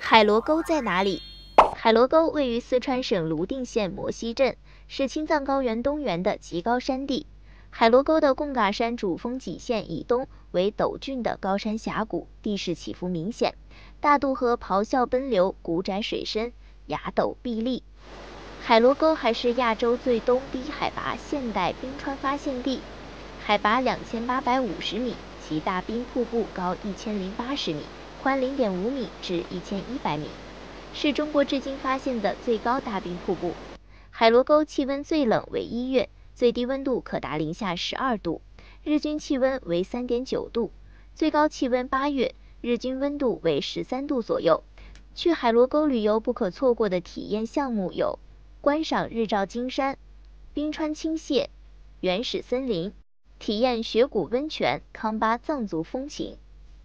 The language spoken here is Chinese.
海螺沟在哪里？海螺沟位于四川省泸定县摩西镇，是青藏高原东缘的极高山地。海螺沟的贡嘎山主峰脊线以东为陡峻的高山峡谷，地势起伏明显，大渡河咆哮奔流，谷窄水深，崖陡壁立。海螺沟还是亚洲最东低海拔现代冰川发现地，海拔2850米，其大冰瀑布高1080米，宽0.5米至1100米，是中国至今发现的最高大冰瀑布。海螺沟气温最冷为1月，最低温度可达零下12度，日均气温为3.9度；最高气温8月，日均温度为13度左右。去海螺沟旅游不可错过的体验项目有：观赏日照金山、冰川倾泻、原始森林，体验雪谷温泉、康巴藏族风情。